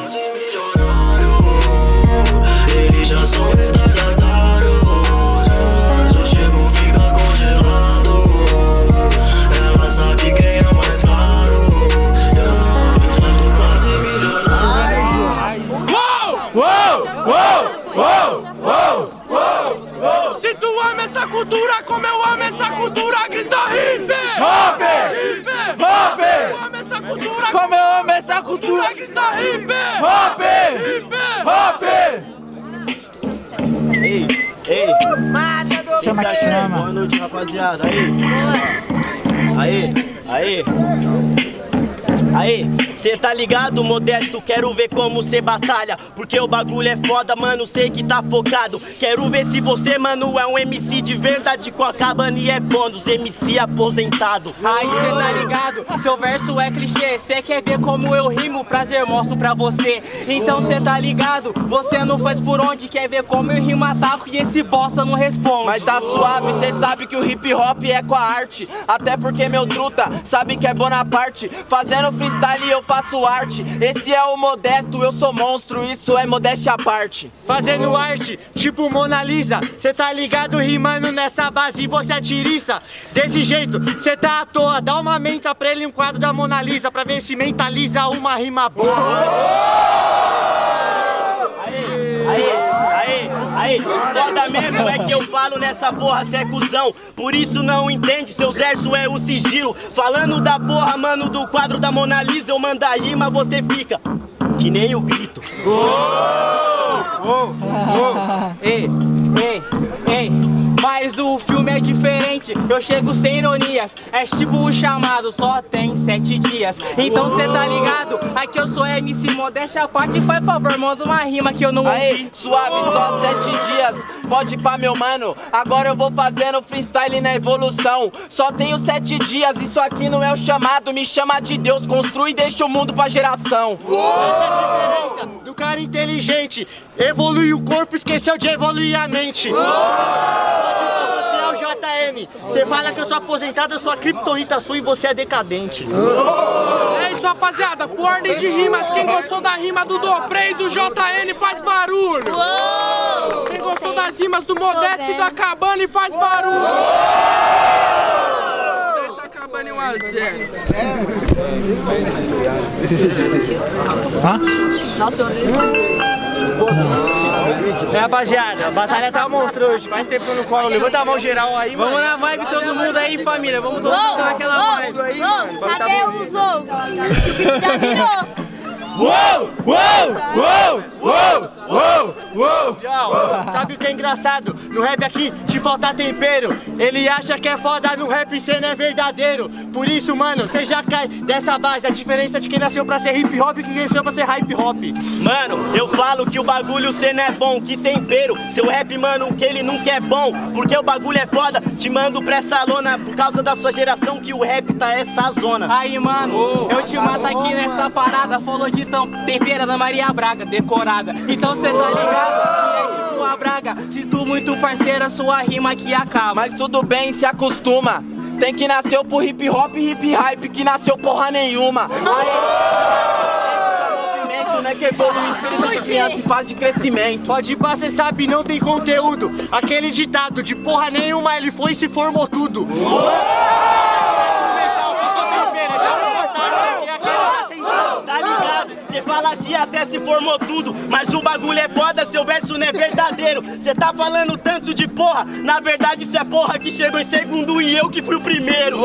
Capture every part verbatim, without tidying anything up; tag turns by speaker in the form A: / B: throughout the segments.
A: quase milionário. Eles já são retardatários. Eu chego, fica congelado. Ela sabe quem é mais caro. Eu já tô quase milionário.
B: Uou! Uou! Uou! Uou! Uou! Uou! Se tu ama essa cultura como eu amo essa cultura, grita hip! Hop! Hip! Hop! Se tu ama essa cultura como eu amo essa cultura, grita hip! Hop! Hip! Hop!
C: Ei, ei!
D: Chama que chama.
C: Boa noite, rapaziada. Aí! Aí! Aí! Aí, cê tá ligado, Modesto? Quero ver como cê batalha, porque o bagulho é foda, mano, sei que tá focado. Quero ver se você, mano, é um M C de verdade, com a cabana e é bônus, M C aposentado.
E: Aí cê tá ligado, seu verso é clichê. Cê quer ver como eu rimo, prazer mostro pra você. Então cê tá ligado, você não faz por onde. Quer ver como eu rimo, ataco e esse bosta não responde.
F: Mas tá suave, cê sabe que o hip hop é com a arte. Até porque meu truta sabe que é Bonaparte. Fazendo freestyle eu faço arte. Esse é o Modesto, eu sou monstro, isso é modéstia à parte.
E: Fazendo arte, tipo Mona Lisa. Cê tá ligado, rimando nessa base e você é tiriça. Desse jeito, cê tá à toa. Dá uma menta pra ele um quadro da Mona Lisa, pra ver se mentaliza uma rima boa.
C: Aí, aí, aí, aí, foda mesmo é que eu falo nessa porra, cê é cuzão. Por isso não entende, seus versos é o sigilo. Falando da porra, mano, do quadro da Mona Lisa, eu mando a rima, você fica que nem o grito.
E: Oh, oh, oh. Ei, ei, ei. Mas o filme é diferente, eu chego sem ironias. É tipo o chamado, só tem sete dias. Então cê tá ligado, aqui eu sou M C modéstia à parte. Faz favor, manda uma rima que eu não ouvi.
F: Aí, suave, só sete dias. Pode ir pra meu mano, agora eu vou fazendo freestyle na evolução. Só tenho sete dias, isso aqui não é o chamado. Me chama de Deus, construi e deixa o mundo pra geração.
E: Essa é a diferença do cara inteligente. Evolui o corpo, esqueceu de evoluir a mente. Você é o J M. Você fala que eu sou aposentado, eu sou a criptonita sua e você é decadente.
B: É isso, rapaziada, por ordem de rimas, quem gostou da rima do Dopré e do J N faz barulho. Quem gostou das rimas do Modesto e da Cabana faz barulho. Essa Cabana um a zero.
D: Hã?
E: É, rapaziada, a batalha tá monstruosa. Faz tempo que eu não colo. Levanta a mão geral aí, mano. Vamos na vibe todo mundo aí, família. Vamos todo mundo naquela vibe aí, mano.
G: Cadê o jogo? Já virou.
B: Uou! Uou! Uou! Uou! Uou! Uou!
E: Yo, sabe o que é engraçado? No rap aqui te falta tempero. Ele acha que é foda no rap, cê não é verdadeiro. Por isso, mano, cê já cai dessa base. A diferença de quem nasceu pra ser hip hop e quem nasceu pra ser hype hop.
C: Mano, eu falo que o bagulho cê não é bom, que tempero. Seu rap, mano, que ele nunca é bom. Porque o bagulho é foda, te mando pra essa lona. Por causa da sua geração que o rap tá essa zona.
E: Aí, mano, eu te mato aqui nessa parada. Falou de tão tempera da Maria Braga, decorada. Então cê tá ligado que é tipo a Braga. Se tu muito parceira, sua rima aqui acaba.
F: Mas tudo bem, se acostuma. Tem que nasceu pro hip hop e hip hype, que nasceu porra nenhuma. Movimento, né, que evolui, espírito de criança em fase de crescimento.
E: Pode ir pra, cê sabe, não tem conteúdo. Aquele ditado de porra nenhuma, ele foi e se formou tudo.
C: Tá ligado? Cê fala que até se formou tudo, mas o bagulho é foda, seu verso não é verdadeiro. Cê tá falando tanto de porra, na verdade cê é porra que chegou em segundo e eu que fui o primeiro.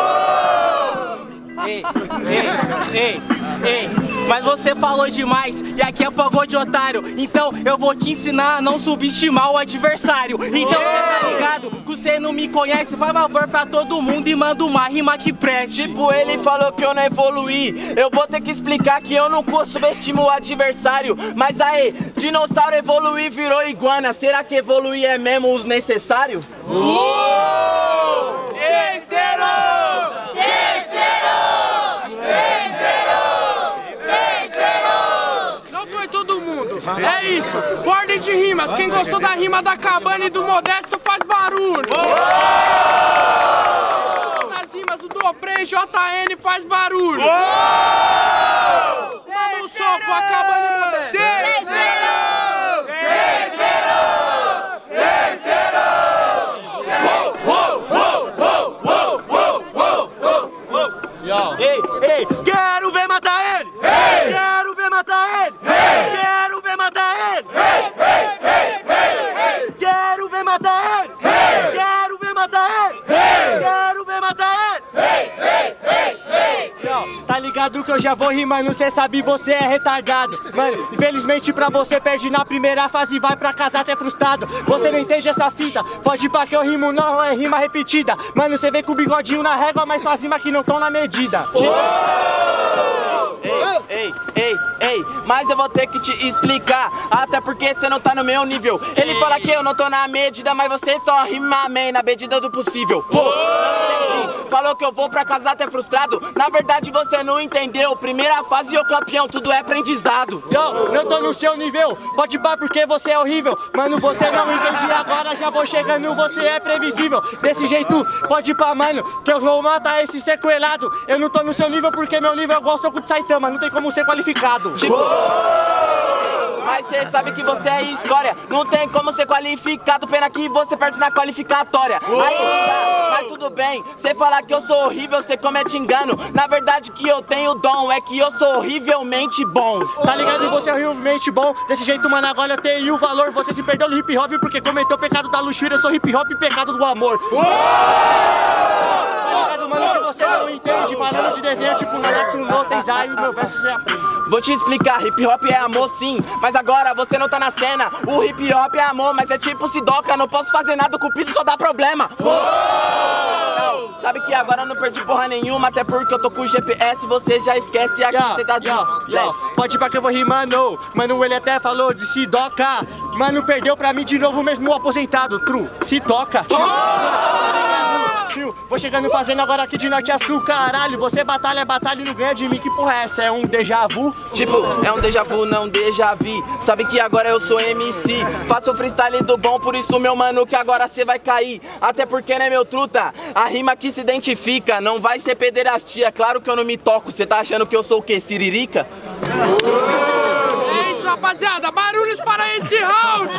E: Ei, ei, ei, ei, mas você falou demais e aqui é pagode otário. Então eu vou te ensinar a não subestimar o adversário. Então cê tá ligado que você não me conhece, faz favor pra todo mundo e manda uma rima que preste.
F: Tipo, ele falou que eu não evoluí. Eu vou ter que explicar que eu não subestimo o adversário. Mas aí, dinossauro evoluir virou iguana. Será que evoluir é mesmo os necessários?
G: Terceiro! Terceiro!
B: Não foi todo mundo. É isso. Por ordem de rimas, quem gostou da rima da Cabana e do Modesto faz barulho. Das rimas do Dopré e J N faz barulho. Vamos só com a Cabana e
E: mano, que eu já vou rimando, cê sabe, você é retardado. Mano, infelizmente pra você perde na primeira fase e vai pra casa até frustrado. Você não entende essa fita, pode ir pra que eu rimo, não é rima repetida. Mano, cê vem com o bigodinho na régua, mas suas rimas que não tão na medida.
F: Ei, ei, ei, ei, mas eu vou ter que te explicar, até porque você não tá no meu nível. Ele fala que eu não tô na medida, mas você só rima amém na medida do possível. Pô, não entendi. Falou que eu vou pra casa até frustrado. Na verdade você não entendeu. Primeira fase, ô campeão, tudo é aprendizado.
E: Eu não tô no seu nível, pode pá porque você é horrível. Mano, você não entende agora, já vou chegando, você é previsível. Desse jeito, pode pá, mano, que eu vou matar esse sequelado. Eu não tô no seu nível porque meu nível é igual ao soco de Saitama, não tem como ser qualificado.
F: Tipo... Mas cê sabe que você é escória, não tem como ser qualificado, pena que você perde na qualificatória. Aí tá, mas tudo bem, cê falar que eu sou horrível, cê comete engano. Na verdade que eu tenho dom, é que eu sou horrivelmente bom.
E: Tá ligado? Você é horrivelmente bom, desse jeito, mano, agora eu tenho o valor. Você se perdeu no hip hop porque cometeu o pecado da luxúria, eu sou hip hop e pecado do amor. Tá ligado, mano, que você não entende, falando de desenho tipo Nanatsu no Taizai, o meu verso você aprende.
F: Vou te explicar, hip hop é amor sim, mas agora você não tá na cena. O hip hop é amor, mas é tipo Sidoca, não posso fazer nada, o cupido só dá problema. Não, sabe que agora eu não perdi porra nenhuma, até porque eu tô com o G P S, você já esquece aqui,
E: Yo,
F: você tá de...
E: yo, yo. Pode ir pra que eu vou rimando, mano, ele até falou de Sidoca. Mano, perdeu pra mim de novo mesmo aposentado, true, Sidoca. Tio, vou chegando fazendo agora aqui de norte a sul, caralho. Você batalha, é batalha e não ganha de mim, que porra é essa? É um déjà vu?
F: Tipo, é um déjà vu, não déjà vu. Sabe que agora eu sou M C, faço o freestyle do bom, por isso meu mano que agora cê vai cair. Até porque, né meu truta, a rima que se identifica, não vai ser pederastia. Claro que eu não me toco, cê tá achando que eu sou o quê, siririca?
B: É isso, rapaziada, barulhos para esse round!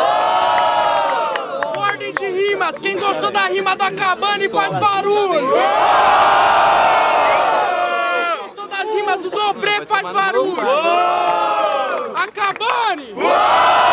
B: Ordem de rimas, quem gostou da rima da Cabane faz barulho! Quem gostou das rimas do Dobré faz barulho! A Cabane!